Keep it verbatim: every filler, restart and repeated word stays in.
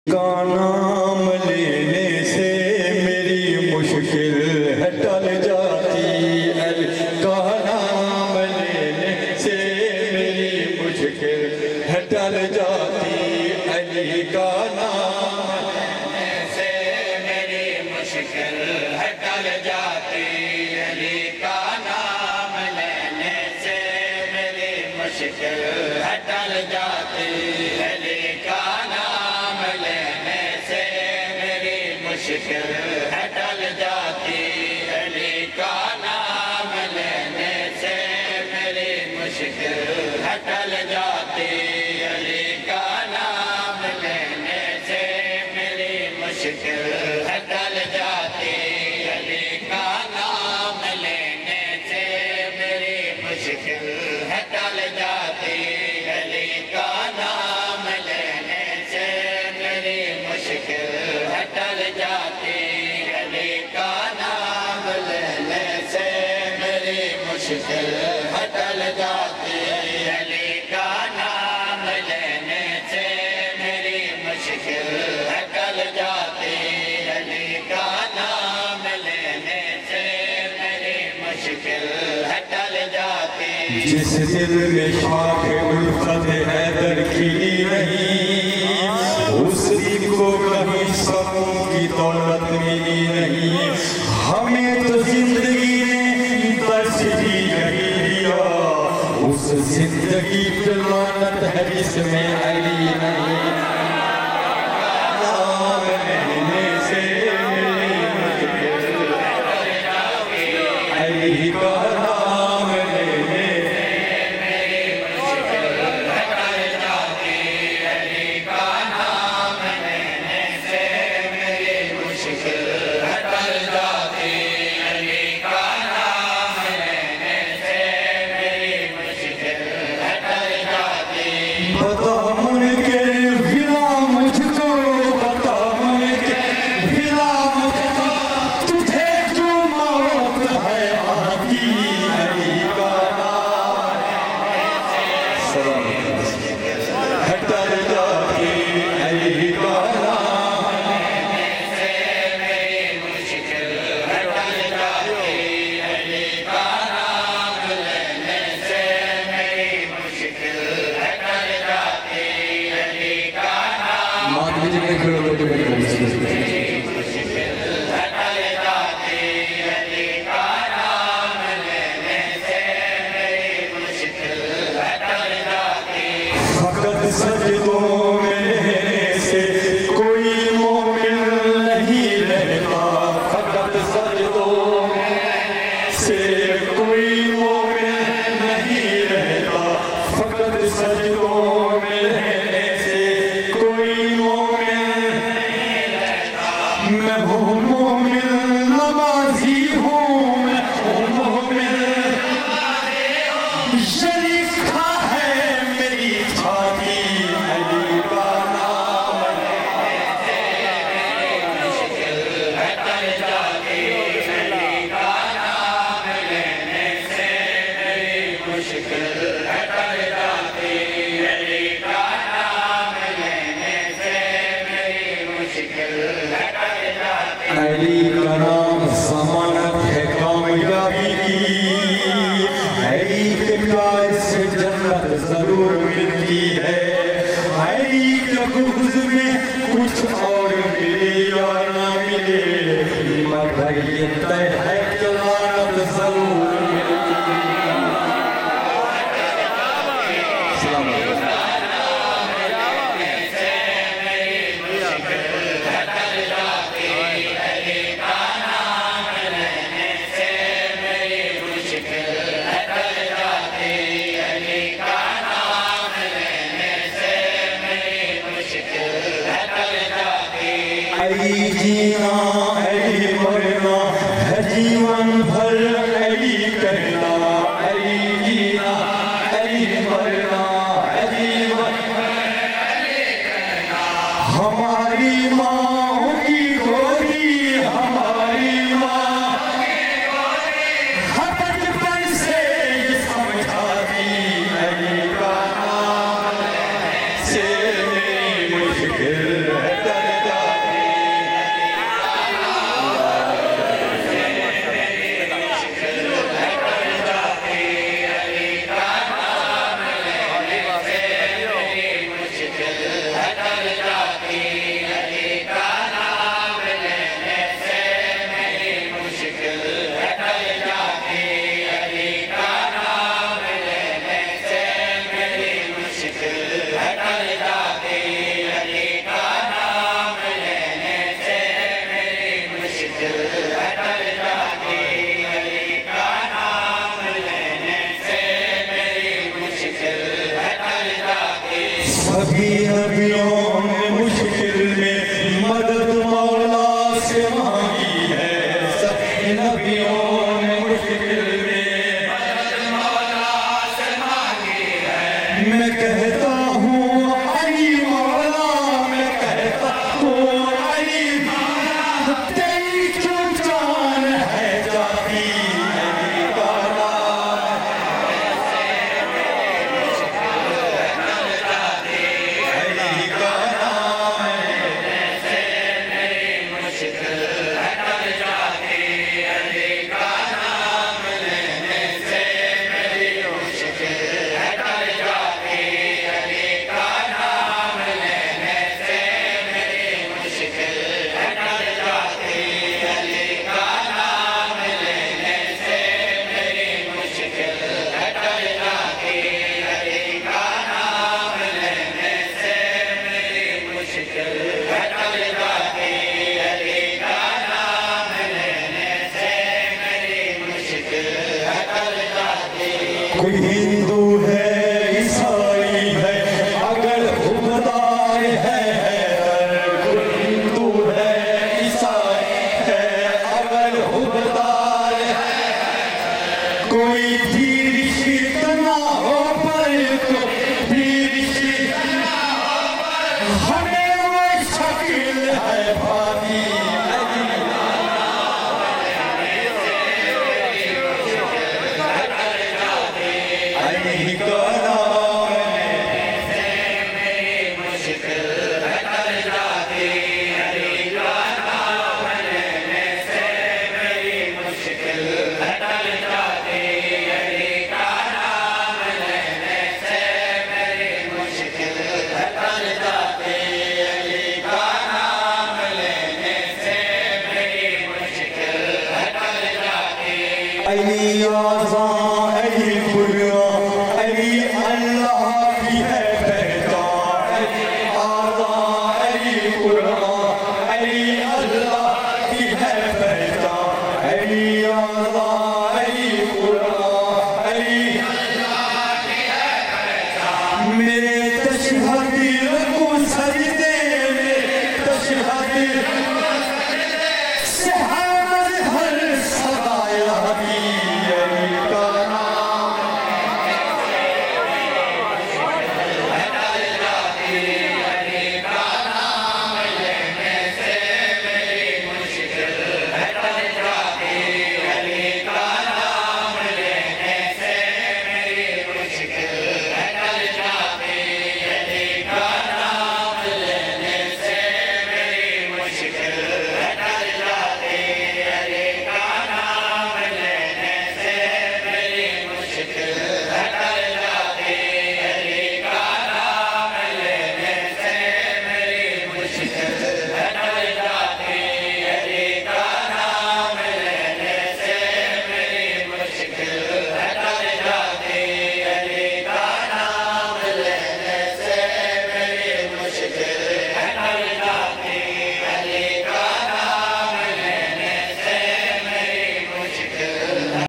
کا نام لینے سے میری مشکل ہے ٹل جاتی، علی کا نام لینے سے میری مشکل ہے ٹل جاتی، علی کا نام لینے سے میری مشکل ہے ٹل جاتی، علی کا نام لینے سے میری مشکل ہے ٹل جاتی، علی کا نام لینے سے میری مشکل ہے ٹل جاتی، علی کا نام لینے سے میری مشکل ہے ٹل جاتی، علی کا نام لینے سے میری مشکل ہے ٹل جاتی، علی کا نام لینے سے میری مشکل ہے ٹل جاتی، علی کا نام لینے سے میری مشکل ہے ٹل جاتی، علی کا نام لینے سے میری مشکل ہے ٹل جاتی، علی کا نام لینے سے میری مشکل ہے ٹل جاتی، علی کا نام لینے سے میری مشکل ہے ٹل جاتی، جس دل میں شاخ الفت حیدر کھلی نہیں، اس دل کو کبھی سبوں کی دولت ملی نہیں، ہمیں تو زندگی نے درس ہی یہی دیا، اس زندگی پہ لعنت ہے جس میں علی نہیں، نام لینے سے میری مشکل ہے ٹل جاتی، علی کا نام لینے سے میری مشکل ہے ٹل جاتی، علی کا نام لینے سے میری مشکل ہے ٹل جاتی، علی کا نام لینے سے میری مشکل ہے ٹل جاتی، بتا منکر بلا مجھ کو، بتا منکر بلا مجھ کو، تجھے جو موت ہے آتی، علی کا نام لینے سے میری مشکل ہے ٹل جاتی، علی کا نام لینے سے میری مشکل ہے ٹل جاتی، علی کا نام لینے سے میری مشکل ہے ٹل جاتی، علی کا نام لینے سے میری مشکل ہے ٹل جاتی، علی کا نام لینے سے میری مشکل ہے ٹل جاتی، فقط سجدوں میں رہنے سے کوئی مومن نہیں رہتا، فقط سجدوں میں رہنے سے کوئی مومن نہیں رہتا، فقط سجدوں میں رہنے سے کوئی مومن نہیں رہتا، میں ہوں مومن نمازی ہوں، میں ہوں مومن نمازی ہوں، یہ لکھا ہے میری چھاتی، علی کا نام لینے سے میری مشکل ہے ٹل جاتی، علی کا نام لینے سے میری مشکل ہے ٹل جاتی، علی کا نام لینے سے میری مشکل ہے ٹل جاتی، علی کا نام ضمانت ہے کامیابی کی، علی کے پیار سے جنت ضرور ملتی ہے، علی کے بغض میں کچھ اور ملے یا نہ ملے، مگر یہ طے ہے کہ لعنت ضرور ملتی ہے، السلام علیکم، علی جینا علی مرنا ہے جیون بھر علی کہنا، علی جینا علی مرنا ہے جیون بھر علی کہنا، ہماری ماں